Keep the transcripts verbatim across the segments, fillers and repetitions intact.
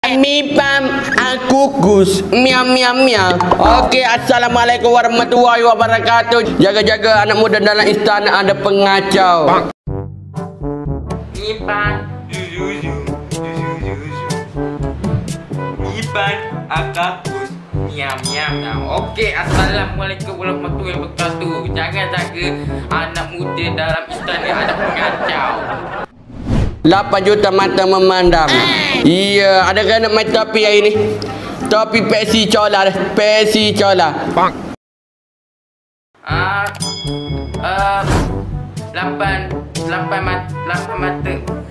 Mi pam aku kus miam miam miam. Okey, assalamualaikum warahmatullahi wabarakatuh. Jaga-jaga anak muda dalam istana ada pengacau. Mi pam zuzu zuzu Mi pam akakus miam miam miam. Okey, assalamualaikum warahmatullahi wabarakatuh. Jaga-jaga anak muda dalam istana ada pengacau. lapan juta mata memandang. Iya, ada kena main topi hari ni. Topi Pepsi Cola dah. Pepsi Cola. Ah, uh, lapan, lapan mat, lapan mata.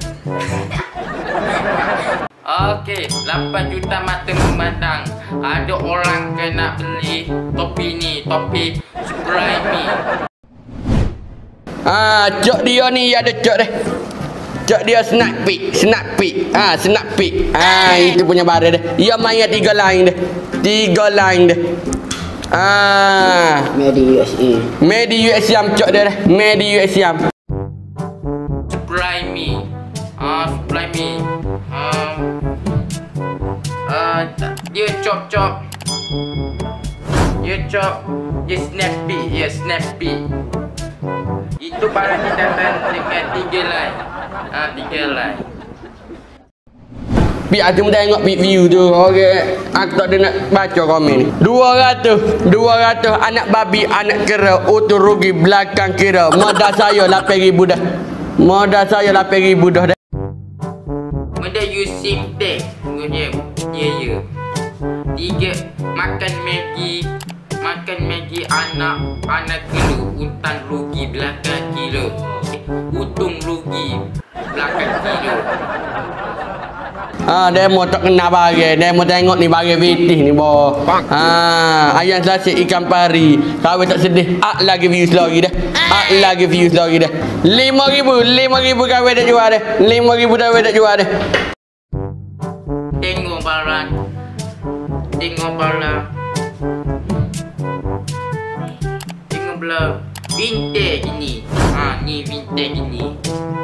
Okey, lapan juta mata memandang. Ada orang kena beli topi ni, topi Supreme ni. Ah, cok dia ni ada cok deh. Cok dia snack pic, snack pic. Ah, snack pic. Ah, itu punya barang deh. Ia main tiga line deh. Tiga line deh. Ah, Made in U S A. Made in U S A cok dia deh. Made in U S A. Supreme me. Ah, Supreme me. Um, uh, dia cop-cop. Dia cop. Dia snappy. Ya, snappy. Itu barang ni datang dengan tiga line. Ah, tiga line. Biar aku tengok view tu. Okey, aku tak ada nak baca komen ni. dua ratus, dua ratus anak babi, anak kera, utuh rugi belakang kira. Modal saya lapan ribu dah. Modal saya lapan ribu dah. Benda you simtek. Ya, ya, ya. Tiga, makan Maggi. Makan Maggi anak, anak kilo. Untung rugi belakang kilo. Untung rugi belakang kilo. Ah, demo tak kena barang. Demo tengok ni barang fitih ni, boh. Ah, ayam selasih ikan pari. Kawin tak sedih. Ak lagi views lagi dah. Ak lagi views lagi dah. lima ribu, lima ribu kawin tak jual dah. lima ribu kawin tak jual dah. Tengok barang. Tengok barang. Tengok belah. Vintage ni. Ha, ni vintage ni.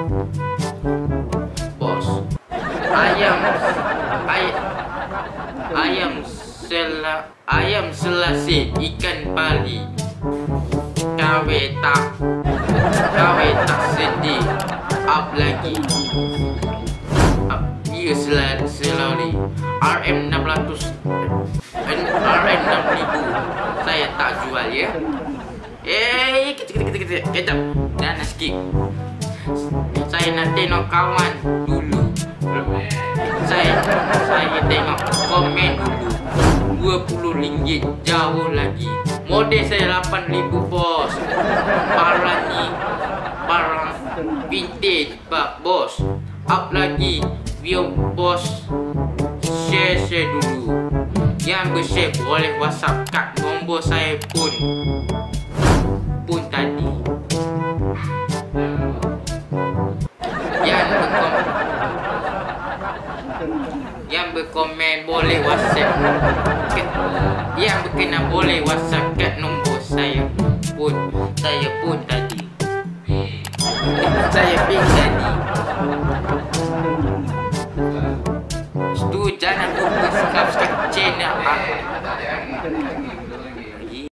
Bos. Ayam ayam ayam sela ayam selasih ikan pari. Kawe tak kawe tak sedih. Up lagi. Up dia sel selari. R M enam ratus R M enam ribu. Saya tak jual ya. Eh, kecil kecil kecil kecil. Kejap. Dan skip. Saya nak tengok kawan dulu. Saya saya tengok komen dulu. dua puluh ringgit jauh lagi. Model saya lapan ribu bos. Barang ni barang vintage pak bos. Up lagi view bos. Share share dulu. Yang bershare boleh WhatsApp kat nombor saya pun pun tadi. Yang berkomen Yang berkomen boleh WhatsApp. Yang berkenan boleh WhatsApp kat nombor saya pun. Saya pun tadi. Saya pun tadi. Itu jangan lupa subscribe channel aku.